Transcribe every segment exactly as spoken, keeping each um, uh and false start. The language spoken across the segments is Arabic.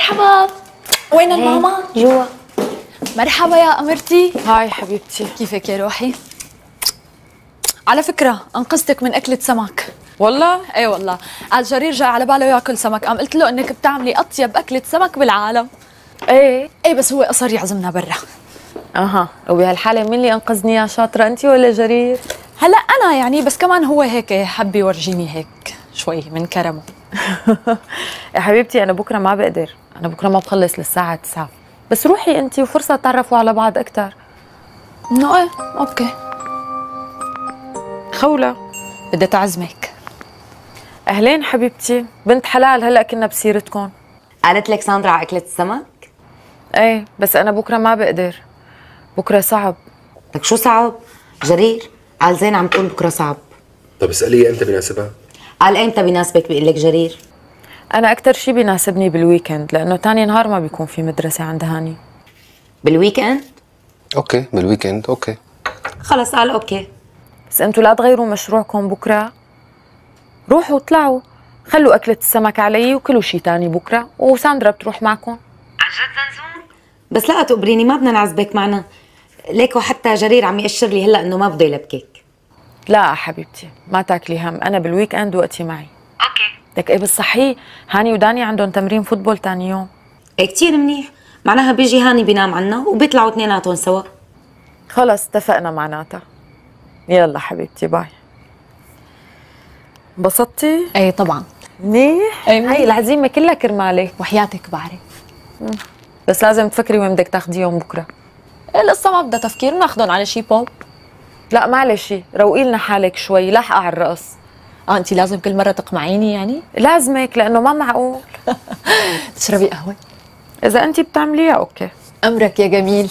مرحبا. وين الماما؟ جوا. مرحبا يا قمرتي. هاي حبيبتي. كيفك يا روحي؟ على فكرة انقذتك من أكلة سمك. والله؟ ايه والله، قال جرير جاي على باله ياكل سمك، قام قلت له انك بتعملي أطيب أكلة سمك بالعالم. ايه؟ ايه بس هو أصر يعزمنا برا. اها، وبهالحالة مين اللي انقذني يا شاطرة، أنت ولا جرير؟ هلا أنا يعني، بس كمان هو هيك حب يورجيني هيك شوي من كرمه. يا حبيبتي أنا بكرة ما بقدر، أنا بكرة ما بخلص للساعة تسعة، بس روحي أنت وفرصة تعرفوا على بعض أكثر. إنه ايه، أوكي. خولة بدي تعزمك. أهلين حبيبتي، بنت حلال، هلا كنا بسيرتكم. قالت لك ساندرا على أكلة السمك؟ ايه بس أنا بكرة ما بقدر، بكرة صعب. لك شو صعب؟ جرير قال زين عم تقول بكرة صعب. طب اسأليه امتى بيناسبها؟ قال ايمتى بيناسبك بيقول لك جرير؟ أنا أكثر شيء بيناسبني بالويكند، لأنه تاني نهار ما بيكون في مدرسة عند هاني. بالويكند؟ اوكي بالويكند اوكي. خلص قال اوكي. بس أنتوا لا تغيروا مشروعكم بكرة، روحوا اطلعوا، خلوا أكلة السمك علي وكلوا شيء تاني بكرة، وساندرا بتروح معكم. عن جد زنزون؟ بس لا تقبريني، ما بدنا نعذبك معنا، ليك وحتى جرير عم يأشر لي هلا انه ما بده يلبكك. لا حبيبتي ما تاكلي هم، أنا بالويك اند وقتي معي. اوكي. لك إيه بس صحيح، هاني وداني عندهم تمرين فوتبول تاني يوم. ايه كتير منيح، معناها بيجي هاني بينام عنا وبيطلعوا اثنيناتهم سوا. خلص اتفقنا معناتها. يلا حبيبتي باي. انبسطتي؟ ايه طبعا. منيح؟ أي منيح. هاي العزيمة كلها كرمالك. وحياتك بعرف. بس لازم تفكري وين بدك تاخديهم بكرة. القصة ما بدها تفكير، ناخذهم على شي بوب. لا معلش، روقي لنا حالك شوي، لاحقة على الرقص. اه انت لازم كل مرة تقمعيني يعني؟ لازمك لأنه ما معقول. تشربي قهوة؟ إذا أنت بتعمليها أوكي. أمرك يا جميل.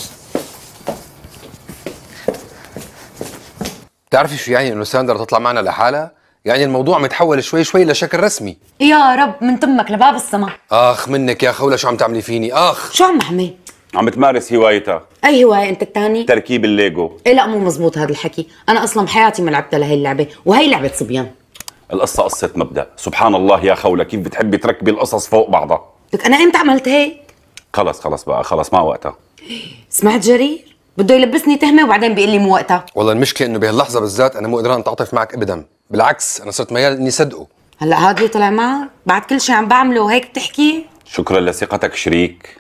بتعرفي شو يعني انه ساندرا تطلع معنا لحالها؟ يعني الموضوع متحول شوي شوي لشكل رسمي. يا رب من تمك لباب السما. اخ منك يا خولة، شو عم تعملي فيني؟ اخ شو عم حمي؟ عم تمارس هوايتها. اي هواية انت الثاني؟ تركيب الليجو. ايه لا مو مزبوط هذا الحكي، انا اصلا بحياتي ما لعبتها لهي اللعبة، وهي لعبة صبيان. القصة قصة مبدأ، سبحان الله يا خولة كيف بتحبي تركبي القصص فوق بعضها. لك انا امتى عملت هيك؟ خلص خلص بقى، خلص ما وقتها. سمعت جرير؟ بده يلبسني تهمة وبعدين بيقول لي مو وقتها. والله المشكلة انه بهاللحظة بالذات انا مو قدران اتعاطف معك ابدا، بالعكس انا صرت ميال اني صدقه. هلا هاد اللي طلع معك بعد كل شيء عم بعمله وهيك بتحكي؟ شكرا لثقتك شريك.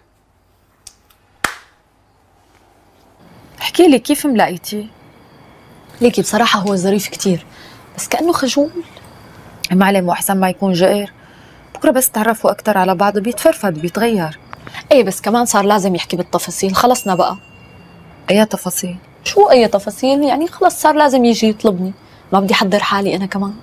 احكي لي كيف ملاقيتيه؟ ليكي بصراحة هو ظريف كتير، بس كأنه خجول. معلم وأحسن ما يكون جائر، بكرة بس تعرفوا أكثر على بعض بيتفرفد بيتغير. ايه بس كمان صار لازم يحكي بالتفاصيل، خلصنا بقى. أي تفاصيل؟ شو أي تفاصيل؟ يعني خلص صار لازم يجي يطلبني، ما بدي أحضر حالي أنا كمان.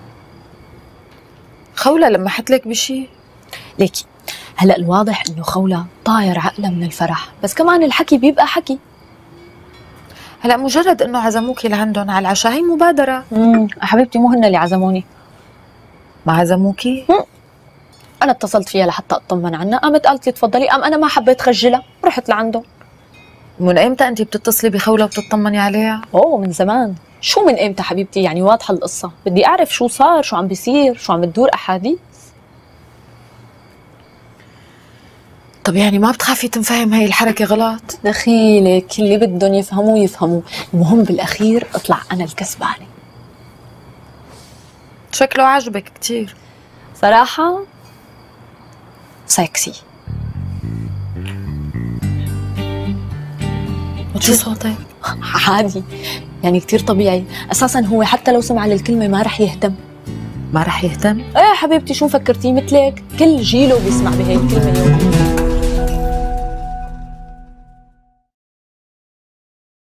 خولة لما حتلك بشي؟ ليكي هلا الواضح إنه خولة طاير عقلها من الفرح، بس كمان الحكي بيبقى حكي. هلا مجرد إنه عزموكي لعندهم على العشاء هي مبادرة. امم حبيبتي مو هن اللي عزموني. ما عزموكي؟ مم. أنا اتصلت فيها لحتى أطمن عنها، قامت قالت لي تفضلي، قام أنا ما حبيت خجلها رحت لعندهم. من ايمتى انت بتتصلي بخولة وبتطمني عليها؟ اوه من زمان. شو من امتى حبيبتي؟ يعني واضحه القصه، بدي اعرف شو صار، شو عم بيصير، شو عم تدور احاديث. طب يعني ما بتخافي تنفهم هاي الحركة غلط؟ دخيلك، اللي بدهم يفهموا يفهموا، المهم بالاخير اطلع انا الكسبانه. شكله عاجبك كتير صراحه سكسي. وشو صوتك؟ عادي يعني كتير طبيعي، اساسا هو حتى لو سمع للكلمه ما رح يهتم. ما رح يهتم؟ ايه حبيبتي شو فكرتي؟ مثلك كل جيله بيسمع بهي الكلمه يوم.